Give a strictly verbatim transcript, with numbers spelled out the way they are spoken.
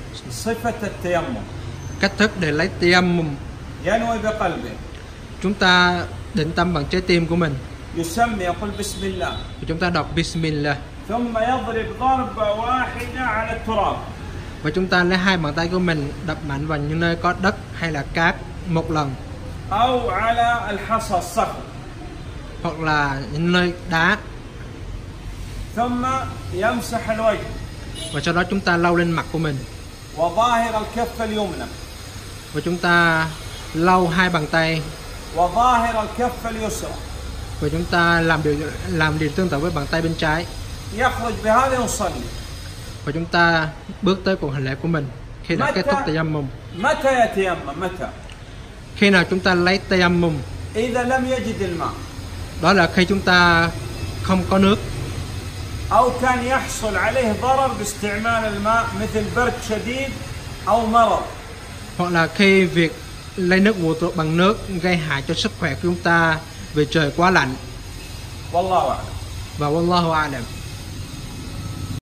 صفة التيمم. Cách thức để lấy tayammum. ينوي بقلبه. Chúng ta định tâm bằng trái tim của mình. يسمي يقول بسم الله. Và chúng ta đọc Bismillah. ثم يضرب ضربة واحدة على التراب. Và chúng ta lấy hai bàn tay của mình đập mạnh vào những nơi có đất hay là cát một lần. أو على الحصى الصخر. Hoặc là những nơi đá. ثم يمسح الوجه. Và sau đó chúng ta lau lên mặt của mình. وظاهر الكف اليمنى. Và chúng ta lau hai bàn tay. وظاهر الكف اليسرى. Và chúng ta làm điều làm điều tương tự với bàn tay bên trái. يخرج بهذا ويصلي. Và chúng ta bước tới cuộc hành lễ của mình khi đã kết thúc tayammum. متى يتيمم؟ متى؟ Khi nào chúng ta lấy tayammum? إذا لم يجد الماء. Đó là khi chúng ta không có nước. أو كان يحصل عليه ضرر باستعمال الماء مثل برد شديد أو مرض. Hoặc là khi việc lấy nước wudu bằng nước gây hại cho sức khỏe của chúng ta vì trời quá lạnh. والله أعلم. Và wallahu a'lam.